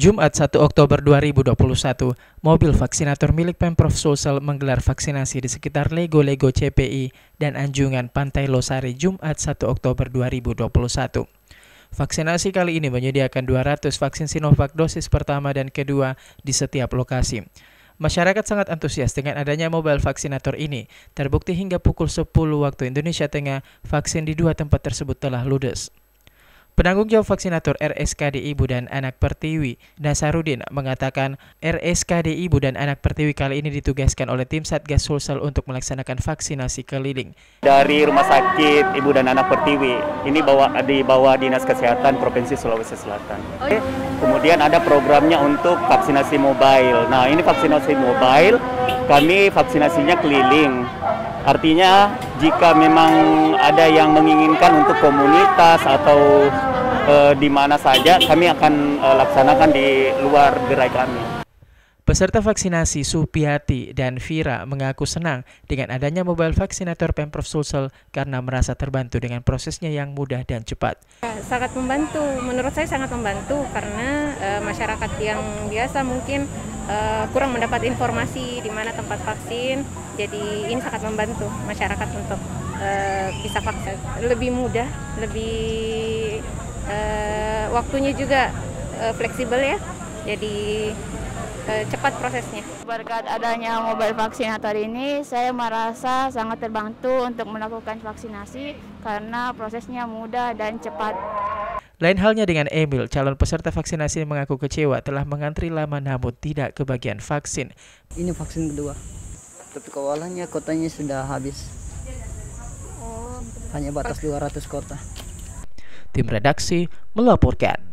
Jumat 1 Oktober 2021, mobil vaksinator milik Pemprov Sulsel menggelar vaksinasi di sekitar Lego-Lego CPI dan Anjungan Pantai Losari Jumat 1 Oktober 2021. Vaksinasi kali ini menyediakan 200 vaksin Sinovac dosis pertama dan kedua di setiap lokasi. Masyarakat sangat antusias dengan adanya mobile vaksinator ini. Terbukti hingga pukul 10 waktu Indonesia Tengah, vaksin di dua tempat tersebut telah ludes. Penanggung jawab vaksinator RSKD Ibu dan Anak Pertiwi, Nasarudin, mengatakan RSKD Ibu dan Anak Pertiwi kali ini ditugaskan oleh tim Satgas Sulsel untuk melaksanakan vaksinasi keliling. Dari Rumah Sakit Ibu dan Anak Pertiwi, ini di bawah Dinas Kesehatan Provinsi Sulawesi Selatan. Kemudian ada programnya untuk vaksinasi mobile. Nah, ini vaksinasi mobile, kami vaksinasinya keliling. Artinya jika memang ada yang menginginkan untuk komunitas atau di mana saja, kami akan laksanakan di luar gerai kami. Peserta vaksinasi Supiati dan Vira mengaku senang dengan adanya mobile vaksinator Pemprov Sulsel karena merasa terbantu dengan prosesnya yang mudah dan cepat. Sangat membantu, menurut saya sangat membantu karena masyarakat yang biasa mungkin kurang mendapat informasi di mana tempat vaksin, jadi ini sangat membantu masyarakat untuk bisa vaksin. Lebih mudah, lebih waktunya juga fleksibel ya, jadi cepat prosesnya. Berkat adanya mobile vaksinator ini, saya merasa sangat terbantu untuk melakukan vaksinasi karena prosesnya mudah dan cepat. Lain halnya dengan Emil, calon peserta vaksinasi mengaku kecewa telah mengantri lama namun tidak kebagian vaksin. Ini vaksin kedua, tapi awalnya kotanya sudah habis. Hanya batas 200 kota. Tim redaksi melaporkan.